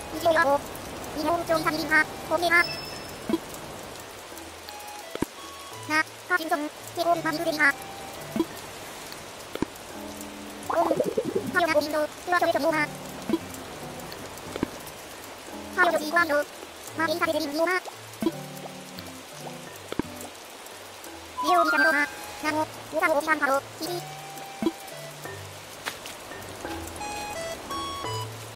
이제요. 이몸 좀 삼림하, 고개하. 나, 하진성, 제공 방구대리하. 하려나 고민도, 뚜라저의 정보하. 하려저 지광도, 마인사대 대림 노하. 리오리 잠로하. 나무, 우상오 샴파로, 시리.